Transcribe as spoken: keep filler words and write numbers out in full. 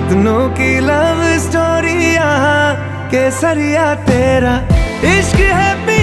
कितनों की love story यहाँ केसरिया तेरा इश्क है।